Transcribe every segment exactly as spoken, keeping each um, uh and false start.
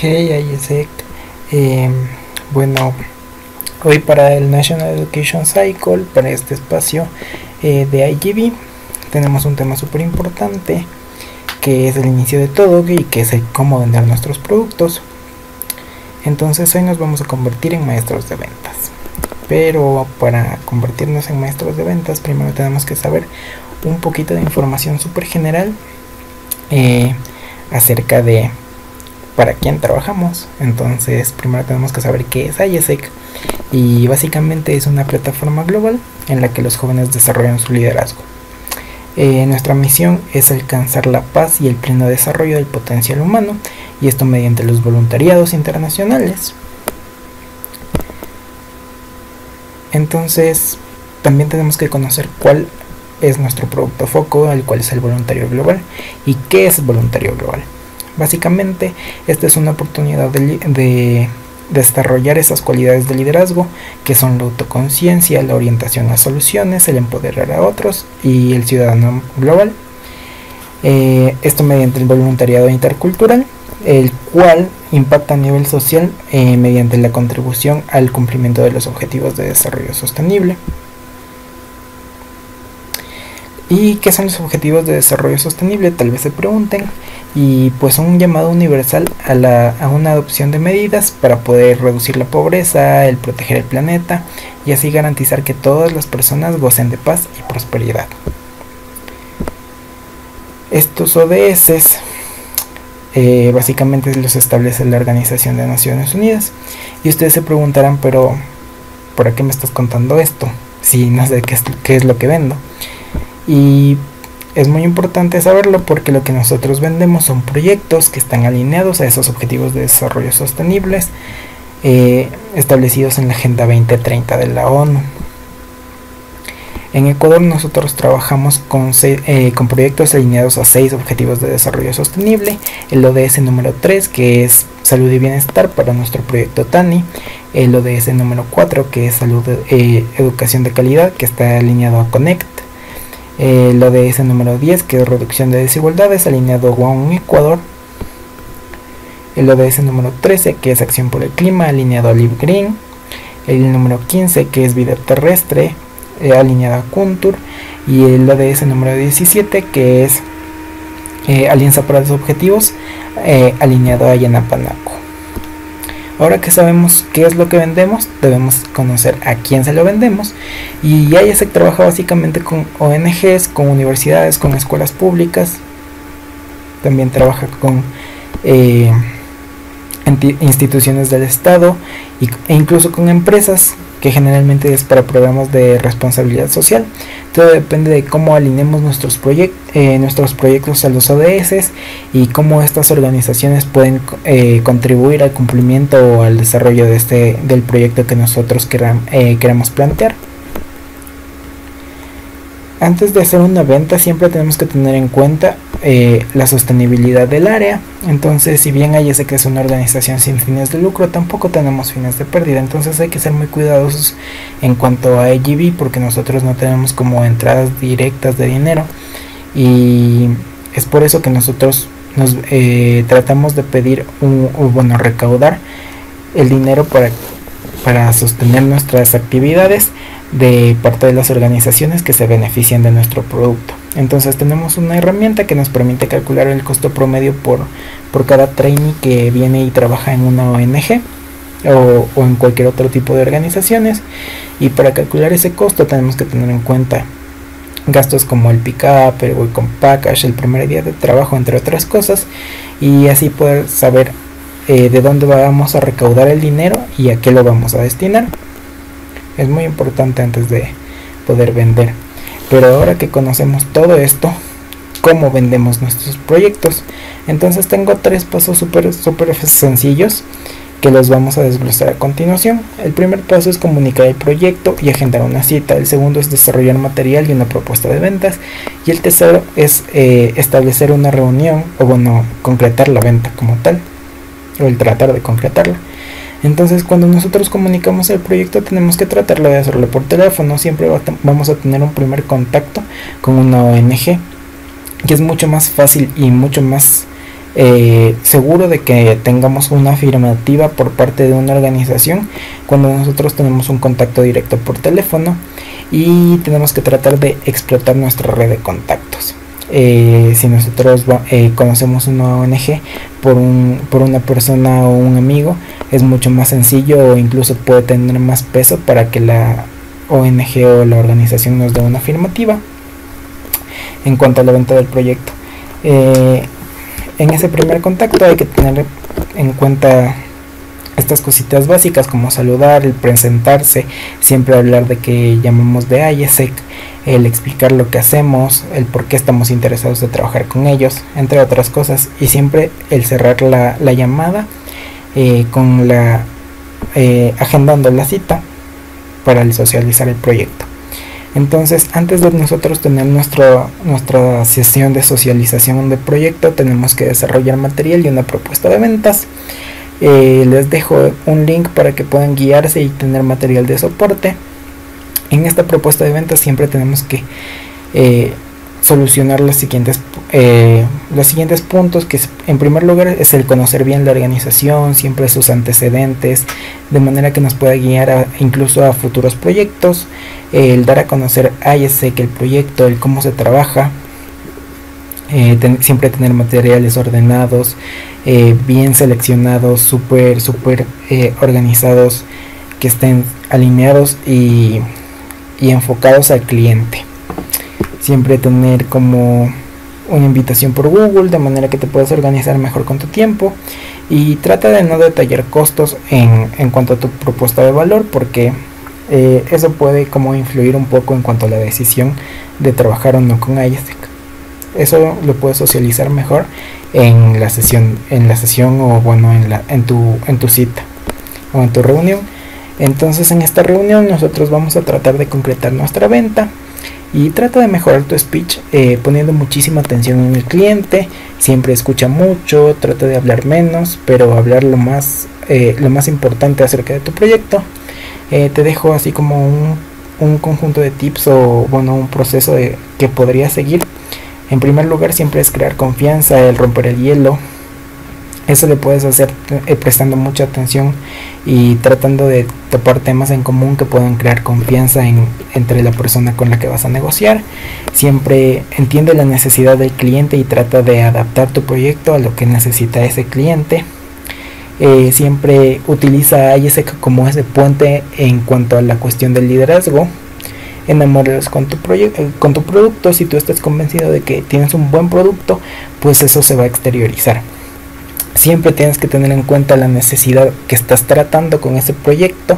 Hey, Isaac. Eh, bueno, hoy para el National Education Cycle, para este espacio eh, de I G V, tenemos un tema súper importante, que es el inicio de todo y que es el cómo vender nuestros productos. Entonces hoy nos vamos a convertir en maestros de ventas. Pero para convertirnos en maestros de ventas, primero tenemos que saber un poquito de información súper general eh, acerca de para quién trabajamos. Entonces primero tenemos que saber qué es I S E C, y básicamente es una plataforma global en la que los jóvenes desarrollan su liderazgo. Eh, nuestra misión es alcanzar la paz y el pleno desarrollo del potencial humano, y esto mediante los voluntariados internacionales. Entonces también tenemos que conocer cuál es nuestro producto foco, el cual es el voluntario global. ¿Y qué es el voluntario global? Básicamente esta es una oportunidad de, de desarrollar esas cualidades de liderazgo, que son la autoconciencia, la orientación a soluciones, el empoderar a otros y el ciudadano global. Eh, esto mediante el voluntariado intercultural, el cual impacta a nivel social eh, mediante la contribución al cumplimiento de los objetivos de desarrollo sostenible. ¿Y qué son los objetivos de desarrollo sostenible? Tal vez se pregunten. Y pues un llamado universal a, la, a una adopción de medidas para poder reducir la pobreza, el proteger el planeta y así garantizar que todas las personas gocen de paz y prosperidad. Estos O D S eh, básicamente los establece la Organización de Naciones Unidas. Y ustedes se preguntarán, pero ¿por qué me estás contando esto? Si no sé qué es, qué es lo que vendo. Y es muy importante saberlo porque lo que nosotros vendemos son proyectos que están alineados a esos objetivos de desarrollo sostenibles eh, establecidos en la Agenda veinte treinta de la ONU. En Ecuador nosotros trabajamos con, seis, eh, con proyectos alineados a seis objetivos de desarrollo sostenible. El O D S número tres, que es salud y bienestar para nuestro proyecto TANI. El O D S número cuatro, que es salud, eh, educación de calidad, que está alineado a CONNECT. El O D S número diez, que es reducción de desigualdades, alineado a ONU Ecuador. El O D S número trece, que es acción por el clima, alineado a Live Green. El número quince, que es vida terrestre, eh, alineado a CUNTUR. Y el O D S número diecisiete, que es eh, Alianza para los Objetivos, eh, alineado a Yanapanaco. Ahora que sabemos qué es lo que vendemos, debemos conocer a quién se lo vendemos. Y I S E C trabaja básicamente con O N Ges, con universidades, con escuelas públicas. También trabaja con eh, instituciones del Estado y, e incluso con empresas, que generalmente es para programas de responsabilidad social. Todo depende de cómo alineemos nuestros, proyect eh, nuestros proyectos a los O D S y cómo estas organizaciones pueden eh, contribuir al cumplimiento o al desarrollo de este, del proyecto que nosotros queram, eh, queremos plantear. Antes de hacer una venta siempre tenemos que tener en cuenta eh, la sostenibilidad del área. Entonces, si bien I S E C es una organización sin fines de lucro, tampoco tenemos fines de pérdida. Entonces hay que ser muy cuidadosos en cuanto a I G V, porque nosotros no tenemos como entradas directas de dinero. Y es por eso que nosotros nos eh, tratamos de pedir un, o bueno, recaudar el dinero para, para sostener nuestras actividades de parte de las organizaciones que se benefician de nuestro producto. Entonces tenemos una herramienta que nos permite calcular el costo promedio por, por cada trainee que viene y trabaja en una O N G o, o en cualquier otro tipo de organizaciones. Y para calcular ese costo tenemos que tener en cuenta gastos como el pick-up, el welcome package, el primer día de trabajo, entre otras cosas, y así poder saber eh, de dónde vamos a recaudar el dinero y a qué lo vamos a destinar. Es muy importante antes de poder vender. Pero ahora que conocemos todo esto, cómo vendemos nuestros proyectos, entonces tengo tres pasos súper súper sencillos que los vamos a desglosar a continuación. El primer paso es comunicar el proyecto y agendar una cita. El segundo es desarrollar material y una propuesta de ventas. Y el tercero es eh, establecer una reunión, o bueno, concretar la venta como tal, o el tratar de concretarla. Entonces, cuando nosotros comunicamos el proyecto, tenemos que tratarlo de hacerlo por teléfono. Siempre va vamos a tener un primer contacto con una O N G, que es mucho más fácil y mucho más eh, seguro de que tengamos una afirmativa por parte de una organización cuando nosotros tenemos un contacto directo por teléfono y tenemos que tratar de explotar nuestra red de contactos. Eh, si nosotros eh, conocemos una O N G por, un, por una persona o un amigo, es mucho más sencillo o incluso puede tener más peso para que la O N G o la organización nos dé una afirmativa en cuanto a la venta del proyecto. Eh, en ese primer contacto hay que tener en cuenta estas cositas básicas como saludar, el presentarse, siempre hablar de que llamamos de I E S E C, el explicar lo que hacemos, el por qué estamos interesados de trabajar con ellos, entre otras cosas, y siempre el cerrar la, la llamada eh, con la eh, agendando la cita para el socializar el proyecto. Entonces, antes de nosotros tener nuestro, nuestra sesión de socialización del proyecto, tenemos que desarrollar material y una propuesta de ventas. Eh, les dejo un link para que puedan guiarse y tener material de soporte. En esta propuesta de ventas siempre tenemos que eh, solucionar los siguientes, eh, los siguientes puntos, que es, en primer lugar es el conocer bien la organización, siempre sus antecedentes, de manera que nos pueda guiar a, incluso a futuros proyectos, eh, el dar a conocer I E S E C, el proyecto, el cómo se trabaja, eh, ten, siempre tener materiales ordenados, eh, bien seleccionados, súper, súper eh, organizados, que estén alineados y, y enfocados al cliente. Siempre tener como una invitación por Google, de manera que te puedas organizar mejor con tu tiempo, y trata de no detallar costos en, en cuanto a tu propuesta de valor, porque eh, eso puede como influir un poco en cuanto a la decisión de trabajar o no con I E S E C. Eso lo puedes socializar mejor en la sesión, en la sesión o bueno en la en tu en tu cita o en tu reunión. Entonces, en esta reunión nosotros vamos a tratar de concretar nuestra venta. Y trata de mejorar tu speech eh, poniendo muchísima atención en el cliente. Siempre escucha mucho, trata de hablar menos, pero hablar lo más, eh, lo más importante acerca de tu proyecto. Eh, te dejo así como un, un conjunto de tips o bueno un proceso de, que podrías seguir. En primer lugar, siempre es crear confianza, el romper el hielo. Eso lo puedes hacer eh, prestando mucha atención y tratando de topar temas en común que puedan crear confianza en, entre la persona con la que vas a negociar. Siempre entiende la necesidad del cliente y trata de adaptar tu proyecto a lo que necesita ese cliente. Eh, siempre utiliza I E S E C como ese puente en cuanto a la cuestión del liderazgo. Enamóralos con tu proyecto, con tu producto. Si tú estás convencido de que tienes un buen producto, pues eso se va a exteriorizar. Siempre tienes que tener en cuenta la necesidad que estás tratando con ese proyecto.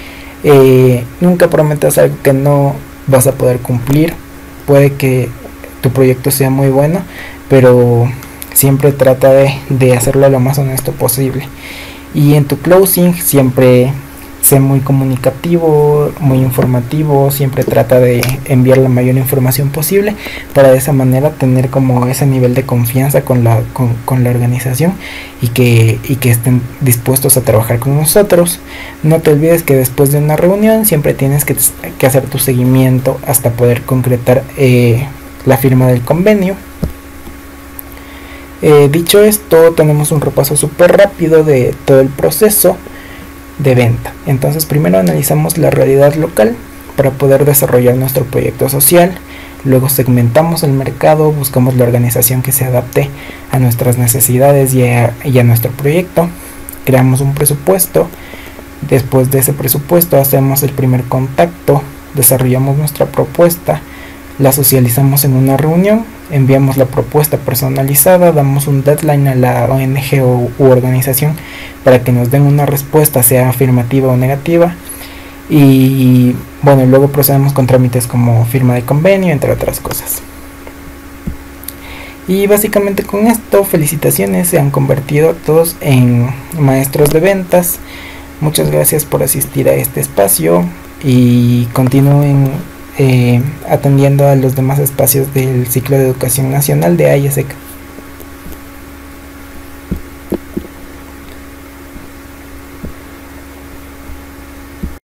Eh, nunca prometas algo que no vas a poder cumplir. Puede que tu proyecto sea muy bueno, pero siempre trata de, de hacerlo lo más honesto posible. Y en tu closing siempre sé muy comunicativo, muy informativo, siempre trata de enviar la mayor información posible para de esa manera tener como ese nivel de confianza con la, con, con la organización y que, y que estén dispuestos a trabajar con nosotros. No te olvides que después de una reunión siempre tienes que, que hacer tu seguimiento hasta poder concretar eh, la firma del convenio. Eh, dicho esto, tenemos un repaso súper rápido de todo el proceso de venta. Entonces, primero analizamos la realidad local para poder desarrollar nuestro proyecto social. Luego segmentamos el mercado, buscamos la organización que se adapte a nuestras necesidades y a, y a nuestro proyecto. Creamos un presupuesto. Después de ese presupuesto hacemos el primer contacto, desarrollamos nuestra propuesta, la socializamos en una reunión, enviamos la propuesta personalizada, damos un deadline a la O N G o u organización para que nos den una respuesta, sea afirmativa o negativa, y bueno, luego procedemos con trámites como firma de convenio, entre otras cosas. Y básicamente con esto, felicitaciones, se han convertido todos en maestros de ventas. Muchas gracias por asistir a este espacio y continúen Eh, atendiendo a los demás espacios del ciclo de educación nacional de I E S E C.